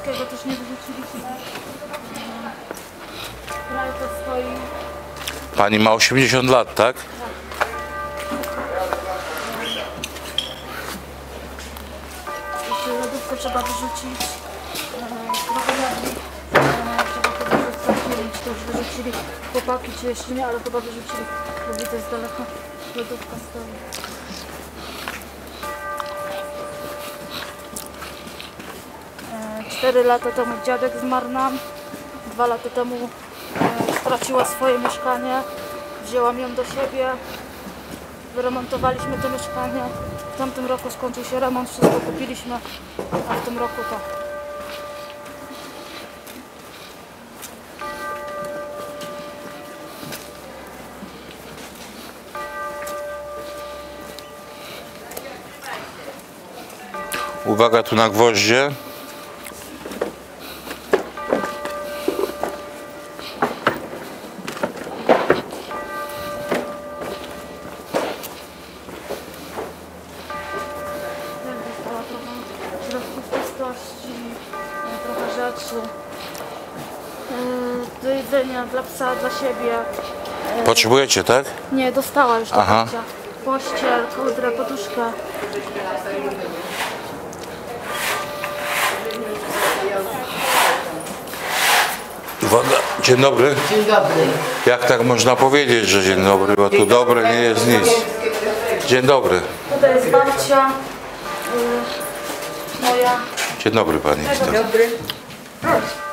wszystkiego też nie wyrzuciliśmy. Pralka stoi. Pani ma 80 lat, tak? Lodówkę trzeba wyrzucić. Trochę mebli trzeba wyrzucać. Nie wiem, czy to już wyrzucili chłopaki, czy jeszcze nie, ale chyba wyrzucili, bo widzę z daleka. Lodówka stoi. 4 lata temu dziadek zmarł nam. 2 lata temu straciła swoje mieszkanie. Wzięłam ją do siebie. Wyremontowaliśmy to mieszkanie. W tamtym roku skończył się remont, wszystko kupiliśmy, a w tym roku to. Uwaga tu na gwoździe. Trochę rzeczy do jedzenia dla psa, dla siebie. Potrzebujecie, tak? Nie, dostała już do Aha. picia. Pościel, kołdrę, poduszkę. Uwaga. Dzień dobry. Dzień dobry. Jak tak można powiedzieć, że dzień dobry, bo tu dobre nie jest nic. Dzień dobry. Tutaj jest babcia moja. Dzień dobry pani. Dobry.